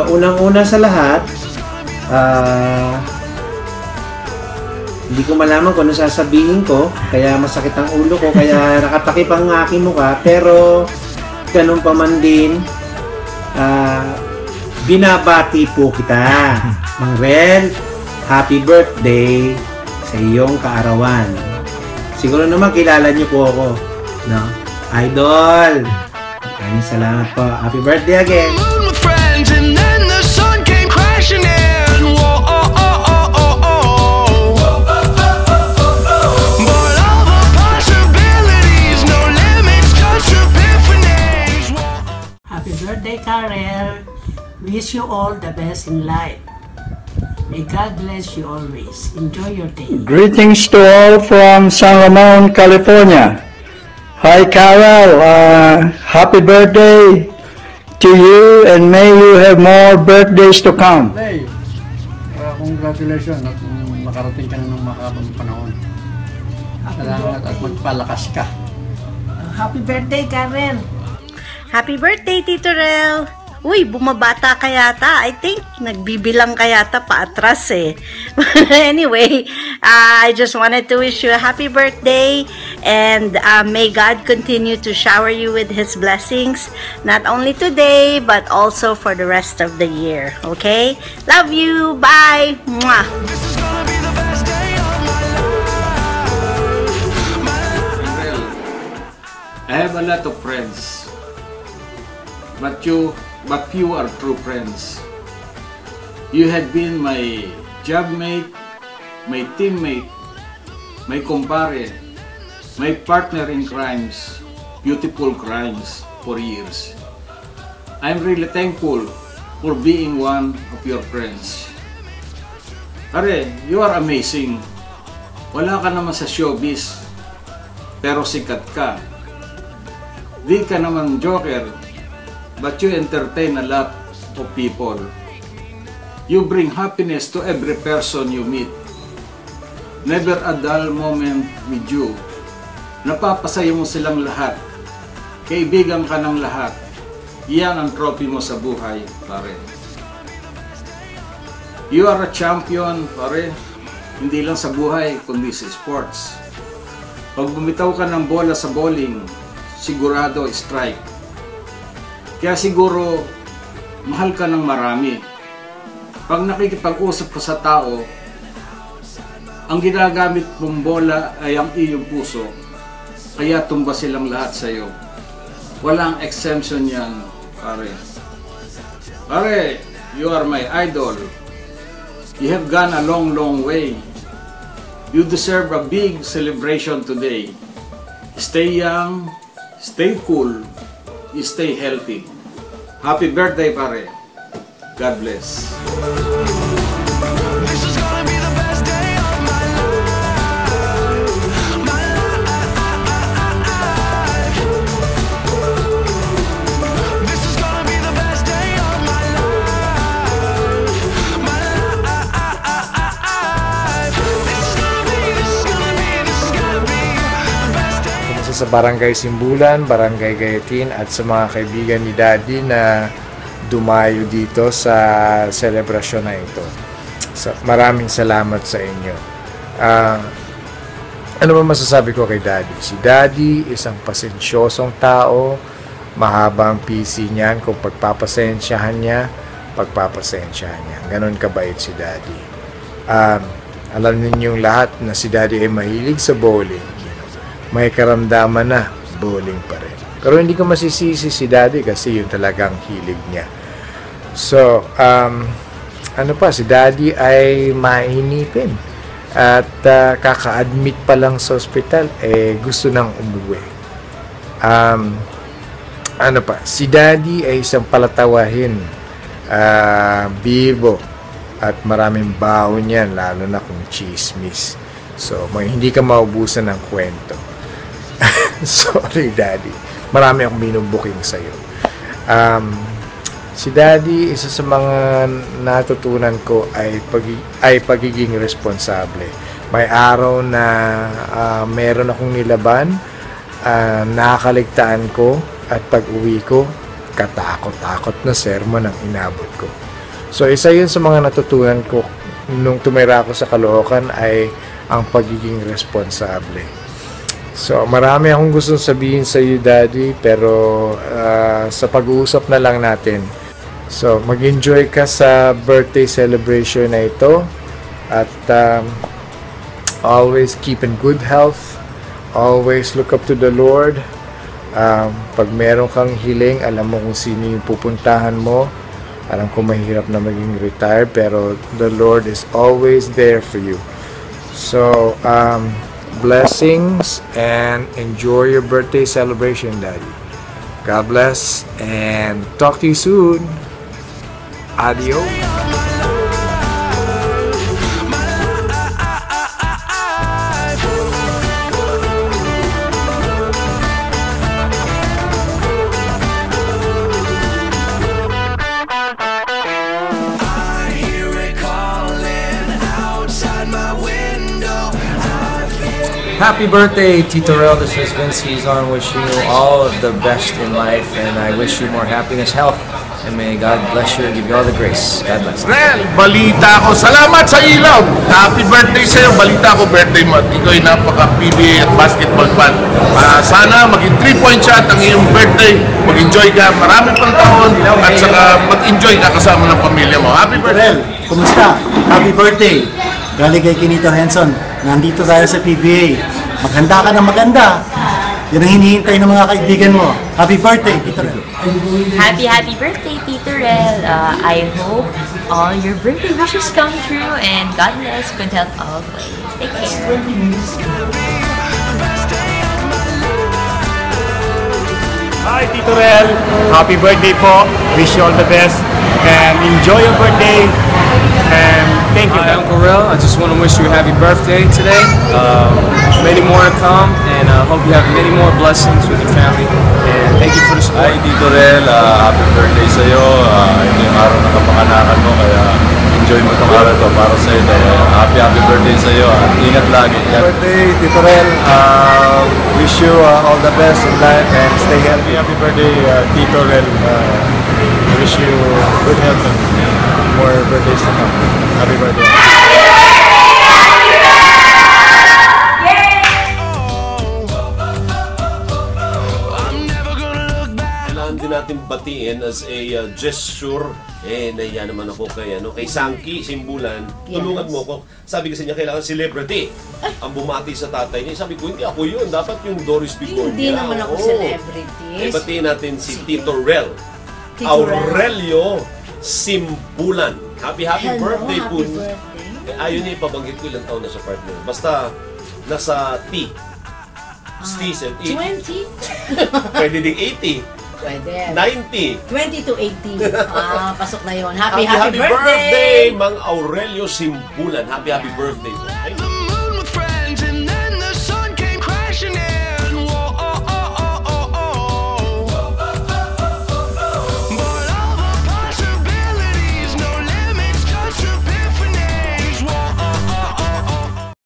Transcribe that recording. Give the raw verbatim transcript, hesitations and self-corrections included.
unang-una sa lahat, uh, hindi ko malaman kung ano sasabihin ko, kaya masakit ang ulo ko, kaya nakatakip ang aking mukha, pero ganun pa man din, uh, binabati po kita. Mang Rel, happy birthday sa iyong kaarawan. Siguro naman kilala niyo po ako, no? Idol! Maraming salamat po. Happy birthday again! Happy birthday, Karel! Wish you all the best in life. May God bless you always. Enjoy your day. Greetings to all from San Ramon, California. Hi, Carol. Uh, happy birthday to you, and may you have more birthdays to come. Hey, uh, congratulations at um, makarating ka na ng mahabang panahon. Salamat at magpalakas ka. Happy birthday, Karel! Happy birthday, Tito Rel! Uy, bumabata ka yata. I think nagbibilang ka yata paatras eh. Anyway, uh, I just wanted to wish you a happy birthday, and uh, may God continue to shower you with His blessings, not only today, but also for the rest of the year. Okay? Love you! Bye! Mwah! I have a lot of friends, but you but few are true friends. You had been my job mate, my teammate, my kumpare, my partner in crimes, beautiful crimes for years. I'm really thankful for being one of your friends. Pare, you are amazing. Wala ka naman sa showbiz, pero sikat ka. Di ka naman joker, but you entertain a lot of people. You bring happiness to every person you meet. Never a dull moment with you. Napapasaya mo silang lahat. Kaibigan ka ng lahat. Iyan ang trophy mo sa buhay, pare. You are a champion, pare. Hindi lang sa buhay, kundi sa sports. Pag bumitaw ka ng bola sa bowling, sigurado strike. Kaya siguro, mahal ka ng marami. Pag nakikipag-usap ka sa tao, ang ginagamit mong bola ay ang iyong puso, kaya tumba silang lahat sa iyo. Walang exemption yan, pare. Pare, you are my idol. You have gone a long, long way. You deserve a big celebration today. Stay young, stay cool, stay healthy. Happy birthday, pare. God bless. This is gonna be the best day of my life. My life. This is gonna be the best day of my life. My life. This is gonna be, this is gonna be, this is gonna be the best day. Kumusta sa Barangay Simbulan, Barangay Gayatin, at sa mga kaibigan ni Daddy na dumayo dito sa selebrasyon na ito. So, maraming salamat sa inyo. Uh, ano ba masasabi ko kay Daddy? Si Daddy isang pasensyosong tao, mahaba ang P C niyan. Kung pagpapasensyahan niya, pagpapasensyahan niya. Ganon kabait si Daddy. Um, alam ninyong lahat na si Daddy ay mahilig sa bowling. You know, may karamdaman na, bowling pa rin. Pero hindi ko masisisi si Daddy kasi yun talagang hilig niya. So, um, ano pa, si Daddy ay mainipin. At uh, kaka-admit pa lang sa ospital, eh gusto nang umuwi. Um, ano pa, si Daddy ay isang palatawahin, uh, bibo, at maraming baon yan, lalo na kung chismis. So, may, hindi ka maubusan ng kwento. Sorry, Daddy. Marami akong binubuking sa'yo. Um, si Daddy, isa sa mga natutunan ko ay, pagi, ay pagiging responsable. May araw na uh, meron akong nilaban, uh, nakakaligtaan ko, at pag uwi ko, katakot-takot na sermon ang inabot ko. So, isa yun sa mga natutunan ko nung tumira ako sa Caloocan ay ang pagiging responsable. So, marami akong gustong sabihin sa iyo, Daddy, pero uh, sa pag-uusap na lang natin. So, mag-enjoy ka sa birthday celebration na ito at um, always keep in good health. Always look up to the Lord. Um, pag meron kang hiling, alam mo kung sino yung pupuntahan mo. Alam ko mahirap na maging retired, pero the Lord is always there for you. So, um, blessings and enjoy your birthday celebration, Daddy. God bless and talk to you soon. Adios. Happy birthday, Tito Rel. This is Vince Hizon wishing you all of the best in life, and I wish you more happiness, health, and may God bless you and give you all the grace. God bless. Rel, balita ko. Salamat sa ilaw. Happy birthday sa'yo. Balita ko, birthday mo. At ikaw ay napaka-P B A at basketball fan. Uh, sana maging three point shot ang iyong birthday. Mag-enjoy ka. Maraming pang taon. At saka mag-enjoy ka kasama ng pamilya mo. Happy birthday. Rel, kumusta? Happy birthday. Galing kay Kinito Henson. Nandito tayo sa P B A. Maganda ka na maganda. Yan ang hinihintay ng mga kaibigan mo. Happy birthday, Tito Rel. Happy, happy birthday, Tito Rel. Uh, I hope all your birthday wishes come true and God bless, good health always. Take care. Hi, Tito Rel. Happy birthday po. Wish you all the best and enjoy your birthday. And thank you. Hi, Uncle Rel. I just want to wish you a happy birthday today. Um, many more to come, and I uh, hope you have many more blessings with your family. And thank you for the support. Hi, Tito Rel. Uh, happy birthday sa iyo. Uh, ito yung araw na kapanganakan mo, kaya enjoy mo itong araw to para sa iyo. Uh, happy, happy birthday sa iyo. Uh, ingat lagi. Happy birthday, Tito Rel. Uh, wish you uh, all the best in life and stay healthy. Happy birthday, uh, Tito Rel. Uh, wish you good health and more birthdays to come. Happy birthday. Kailangan din natin batiin as a uh, gesture. Eh, nahiya naman ako kay, ano, kay Sangki Simbulan. Tulungan mo ko. Sabi kasi niya, kailangan celebrity ang bumati sa tatay niya. Sabi ko, hindi ako yun. Dapat yung Doris Bigonia. Hindi naman ako Oo. celebrity. Eh, batiin natin si Tito Rel. Tito Aurelio Simbulan. Happy, happy Hello, birthday happy po. birthday. Eh, ayaw niya ipabanggit ko ilang taon na sa partner. Basta, nasa T. T said E. twenty? Pwede ding eighty. Pwede. ninety. twenty to eighty. Ah, pasok na yon. Happy, Happy, happy, happy birthday! birthday, Mang Aurelio Simbulan. Happy, happy birthday. Thank you.